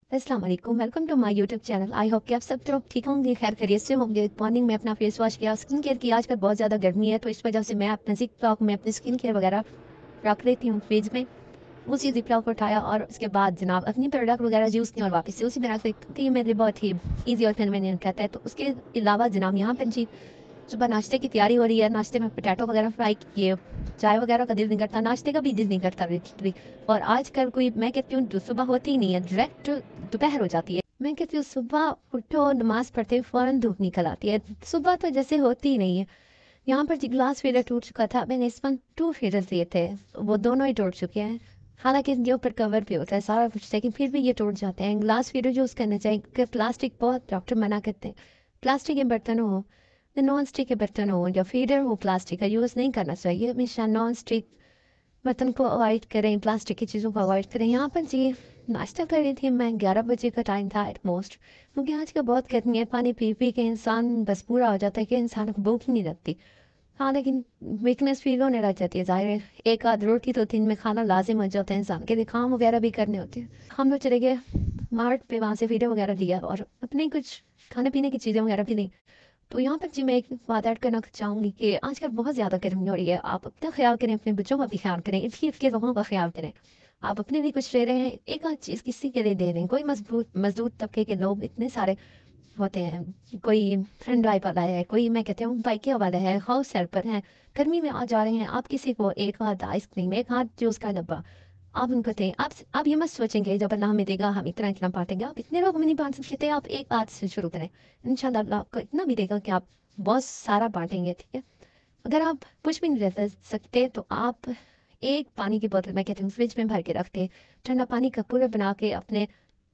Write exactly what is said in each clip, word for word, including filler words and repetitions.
अस्सलाम वालेकुम, welcome to my YouTube channel. I hope कि आप सब लोग ठीक होंगे, खैर खैरियत से होंगे। मॉर्निंग में अपना फेस वॉश किया, स्किन केयर किया। आजकल बहुत ज़्यादा गर्मी है तो इस वजह से मैं अपना जिप लॉक में अपनी स्किन केयर वगैरह रख लेती हूँ फ्रिज में। उसी जिप लॉक को उठाया और उसके बाद जनाब अपनी प्रोडक्ट वगैरह यूज़ की और वापस से उसी में रख लेती हूँ कि ये मेरे बहुत ही ईजी और कन्वीनियंट रहता है। तो उसके अलावा जनाब यहाँ पर जी सुबह नाश्ते की तैयारी हो रही है। नाश्ते में पोटैटो वगैरह फ्राई किए, चाय वगैरह का दिल नहीं करता, नाश्ते का भी दिल नहीं करता लिटरली। और आजकल कोई मैं कहती हूँ जो सुबह होती ही नहीं है, डायरेक्ट दोपहर हो जाती है। मैं कहती हूँ सुबह उठो, नमाज पढ़ते फ़ौरन धूप निकल आती है। सुबह तो जैसे होती ही नहीं है। यहाँ पर जी ग्लास फीडर टूट चुका था, मैंने इस पर टू फीडर लिए थे, वो दोनों ही टूट चुके हैं। हालांकि इनके ऊपर कवर भी होता है सारा कुछ, लेकिन फिर भी ये टूट जाते हैं। ग्लास फीडर यूज़ करना चाहिए क्योंकि प्लास्टिक बहुत डॉक्टर मना करते हैं। प्लास्टिक के बर्तन हो, नॉन स्टिक के बर्तन हो या फीडर हो, प्लास्टिक का यूज़ नहीं करना चाहिए। हमेशा नॉन स्टिक बर्तन को अवॉइड करें, प्लास्टिक की चीज़ों को अवॉइड करें। यहाँ पर जी नाश्ता कर रही थी मैं, ग्यारह बजे का टाइम था एट मोस्ट, क्योंकि आज का बहुत गर्मी है। पानी पी पी के इंसान बस पूरा हो जाता है कि इंसान को भूख ही नहीं लगती। हाँ, लेकिन वीकनेस फील होने लग जाती है। ज़ाहिर है एक आध रोटी तो दिन में खाना लाजिम हो जाता है इंसान के लिए, काम वगैरह भी करने होते हैं। हम लोग चले गए मार्ट पे, वहाँ से वीडियो वगैरह लिया और अपने कुछ खाने पीने की चीज़ें वगैरह भी ली। तो यहाँ पर जी मैं एक बात ऐड करना चाहूँगी कि आजकल बहुत ज़्यादा गर्मी हो रही है। आप अपना ख्याल करें, अपने बच्चों का भी ख्याल करें, इर्द गिर्द के लोगों का ख्याल करें। आप अपने लिए कुछ ले रहे हैं, एक आध चीज़ किसी के लिए दे रहे हैं। कोई मजबूत मजदूर तबके के लोग इतने सारे होते हैं, कोई फ्रेंड ड्राइव वाला है, कोई मैं कहती हूँ बाइकिया वाला है, हाउस हेल्पर है, गर्मी में आ जा रहे हैं। आप किसी को एक हाथ आइसक्रीम, एक हाथ जूस का डब्बा आप उनको दें। आप आप ये मत सोचेंगे जब अल्लाह हमें देगा हम इतना इतना बांटेंगे। आप इतने लोग में नहीं बांट सकते, आप एक हाथ से शुरू करें। इंशाल्लाह अल्लाह आपको इतना भी देगा कि आप बहुत सारा बांटेंगे, ठीक है। अगर आप कुछ भी नहीं रह सकते तो आप एक पानी की बोतल मैं कहती हूँ फ्रिज में भर के रखते, ठंडा पानी का पूरा बना के अपने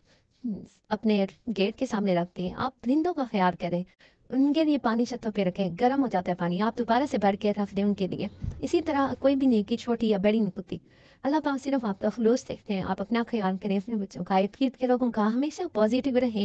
अपने गेट के सामने रखते हैं। आप परिंदों का ख्याल करें, उनके लिए पानी छतों पे रखें, गर्म हो जाता है पानी, आप दोबारा से भर के रख दें उनके लिए। इसी तरह कोई भी नेकी छोटी या बड़ी नहीं होती। अल्लाह पाक सिर्फ आपका खलूस देखते हैं। आप अपना ख्याल करें, अपने बच्चों का, इर्द के लोगों का, हमेशा पॉजिटिव रहें।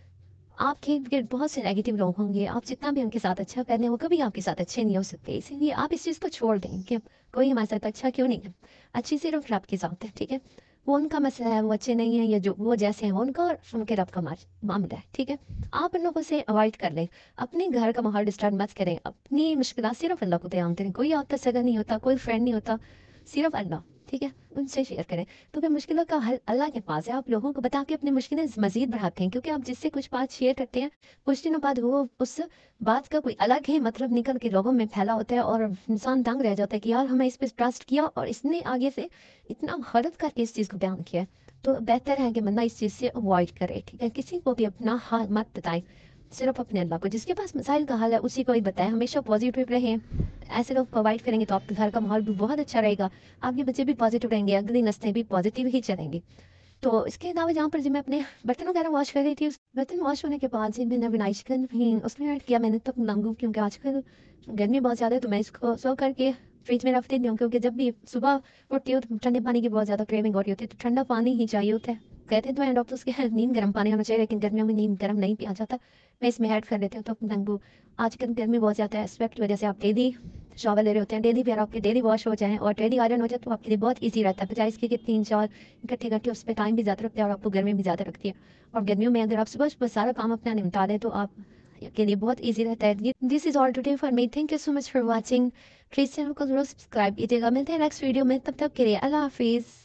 आपके इर्द गिर्द बहुत से नेगेटिव लोग होंगे, आप जितना भी उनके साथ अच्छा कर लें वो कभी आपके साथ अच्छे नहीं हो सकते। इसीलिए आप इस चीज़ को छोड़ दें कि कोई हमारे साथ अच्छा क्यों नहीं है। अच्छी सिर्फ रब के साथ है, ठीक है। वो उनका मसला है, वो अच्छे नहीं है या जो वो जैसे हैं वो उनका और उनके रब का मामला है, ठीक है। आप उन लोगों से अवॉइड कर लें, अपने घर का माहौल डिस्टर्ब मत करें, अपनी मुश्किल सिर्फ अल्लाह को बयान करें। कोई आपका सगा नहीं होता, कोई फ्रेंड नहीं होता, सिर्फ अल्लाह, ठीक है। उनसे शेयर करें तो फिर मुश्किलों का हल अल्लाह के पास है। आप लोगों को बता के अपनी मुश्किलें मजीद बढ़ाते हैं, क्योंकि आप जिससे कुछ बात शेयर करते हैं कुछ दिनों बाद वो उस बात का कोई अलग ही मतलब निकल के लोगों में फैला होता है और इंसान दंग रह जाता है कि यार हमें इस पर ट्रस्ट किया और इसने आगे से इतना गलत करके इस चीज़ को बयान किया है। तो बेहतर है कि बंदा इस चीज़ से अवॉइड करे, ठीक है। किसी को भी अपना हाल मत बताएं, सिर्फ अपने अल्लाह को। जिसके पास मसाइल का हल है उसी को ही बताएं। हमेशा पॉजिटिव रहें, ऐसे लोग प्रोवाइड करेंगे तो आपके घर का माहौल भी बहुत अच्छा रहेगा, आपके बच्चे भी पॉजिटिव रहेंगे, अगली नस्लें भी पॉजिटिव ही चलेंगी। तो इसके अलावा जहाँ पर जी मैं अपने बर्तन वगैरह वॉश कर रही थी, उस बर्तन वॉश होने के बाद जी मैंने विनाई चिकन भी उसमें ऐड किया। मैंने तब लंगू, क्योंकि आजकल गर्मी बहुत ज़्यादा है तो मैं इसको सर्व करके फ्रिज में रख देती हूँ, क्योंकि जब भी सुबह उठती हूँ तो ठंडे पानी की बहुत ज़्यादा क्रेविंग हो रही होती है, तो ठंडा पानी ही चाहिए होता है। कहते तो हैं डॉक्टर्स के नींद गर्म पानी होना चाहिए, लेकिन गर्मियों में नींद गर्म नहीं पिया जाता। मैं इसमें ऐड कर लेती हूँ तो लंगू। आजकल गर्मी बहुत ज़्यादा है, स्वेट की वजह से आप डेली शॉवर ले रहे होते हैं, डेली भी अगर आपके डेली वॉश हो जाए और डेली आयरन हो जाए तो आपके लिए बहुत ईजी रहता है, बजाय इसके कि तीन चार इकट्ठे इकट्ठे उस पर टाइम भी ज़्यादा लगता है और आपको गर्मी भी ज़्यादा लगती है। और गर्मियों में अगर आप सुबह सुबह सारा काम अपना निपटा लें तो आप के लिए बहुत ईजी रहता है। This is all today for me, thank you so much for watching. Please channel को जरूर सब्सक्राइब कीजिएगा। मिलते हैं नेक्स्ट वीडियो में, तब तक के लिए अल्लाह हाफिज़।